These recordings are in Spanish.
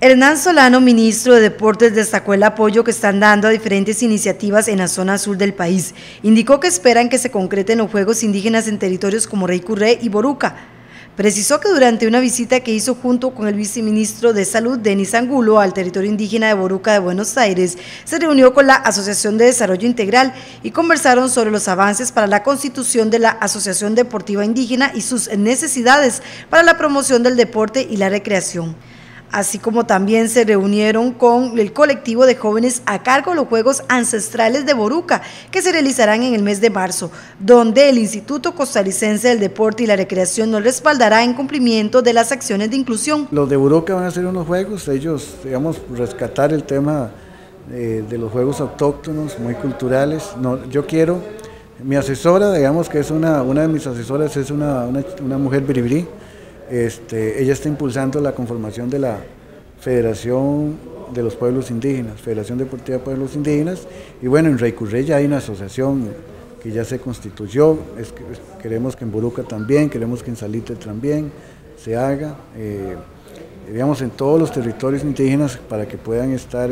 Hernán Solano, ministro de Deportes, destacó el apoyo que están dando a diferentes iniciativas en la zona sur del país. Indicó que esperan que se concreten los Juegos Indígenas en territorios como Rey Curré y Boruca. Precisó que durante una visita que hizo junto con el viceministro de Salud, Denis Angulo, al territorio indígena de Boruca de Buenos Aires, se reunió con la Asociación de Desarrollo Integral y conversaron sobre los avances para la constitución de la Asociación Deportiva Indígena y sus necesidades para la promoción del deporte y la recreación. Así como también se reunieron con el colectivo de jóvenes a cargo de los Juegos Ancestrales de Boruca, que se realizarán en el mes de marzo, donde el Instituto Costarricense del Deporte y la Recreación nos respaldará en cumplimiento de las acciones de inclusión. Los de Boruca van a hacer unos juegos, ellos, digamos, rescatar el tema de los juegos autóctonos, muy culturales. Mi asesora, digamos que es una de mis asesoras, es una mujer biribrí. Ella está impulsando la conformación de la Federación de los Pueblos Indígenas, Federación Deportiva de Pueblos Indígenas, y bueno, en Rey Curré ya hay una asociación que ya se constituyó, queremos que en Boruca también, queremos que en Salitre también se haga, digamos en todos los territorios indígenas para que puedan estar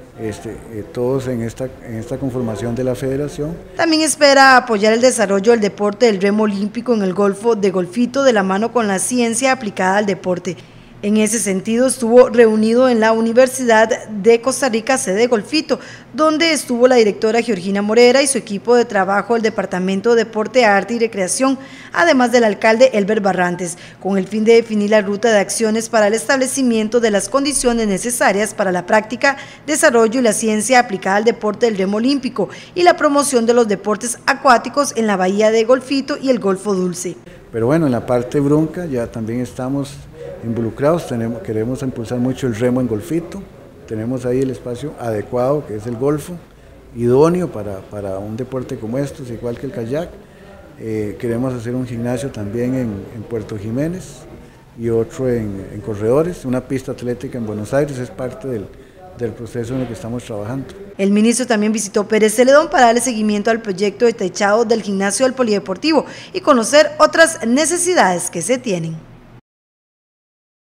todos en esta conformación de la federación. También espera apoyar el desarrollo del deporte del remo olímpico en el Golfo de Golfito de la mano con la ciencia aplicada al deporte. En ese sentido estuvo reunido en la Universidad de Costa Rica, sede Golfito, donde estuvo la directora Georgina Morera y su equipo de trabajo del Departamento de Deporte, Arte y Recreación, además del alcalde Elber Barrantes, con el fin de definir la ruta de acciones para el establecimiento de las condiciones necesarias para la práctica, desarrollo y la ciencia aplicada al deporte del remo olímpico y la promoción de los deportes acuáticos en la bahía de Golfito y el Golfo Dulce. Pero bueno, en la parte brunca ya también estamos involucrados, queremos impulsar mucho el remo en Golfito, tenemos ahí el espacio adecuado que es el Golfo, idóneo para un deporte como estos, igual que el kayak. Queremos hacer un gimnasio también en Puerto Jiménez y otro en Corredores, una pista atlética en Buenos Aires, es parte del proceso en el que estamos trabajando. El ministro también visitó Pérez Celedón para darle seguimiento al proyecto de techado del gimnasio del Polideportivo y conocer otras necesidades que se tienen.